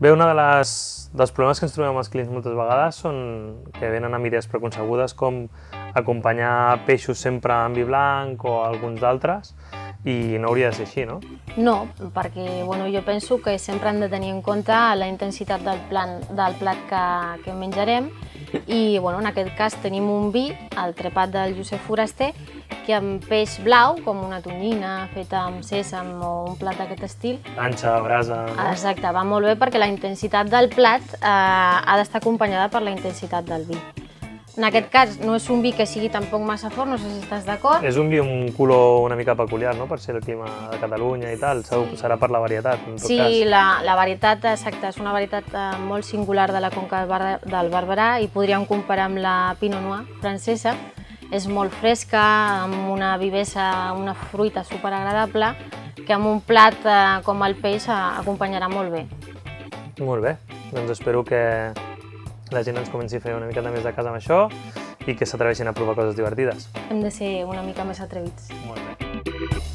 Bé, un dels problemes que ens trobem amb els clients moltes vegades són que venen amb idees preconcebudes com acompanyar peixos sempre en vi blanc o alguns d'altres, i no hauria de ser així, no? No, perquè jo penso que sempre hem de tenir en compte la intensitat del plat que menjarem i en aquest cas tenim un vi, el trepat del Josep Foraster, que amb peix blau, com una tonyina feta amb sèsam o un plat d'aquest estil. Anxa, brasa... Exacte, va molt bé perquè la intensitat del plat ha d'estar acompanyada per la intensitat del vi. En aquest cas no és un vi que sigui tampoc massa fort, no sé si estàs d'acord. És un vi amb un color una mica peculiar, no?, per ser el clima de Catalunya i tal, serà per la varietat, en tot cas. Sí, la varietat, exacte, és una varietat molt singular de la conca del Barberà i podríem comparar amb la Pinot Noir francesa. És molt fresca, amb una vivesa, una fruita superagradable, que amb un plat com el peix acompanyarà molt bé. Molt bé, doncs espero que la gent ens comenci a fer una miqueta més de cas amb això i que s'atreveixin a provar coses divertides. Hem de ser una mica més atrevits. Molt bé.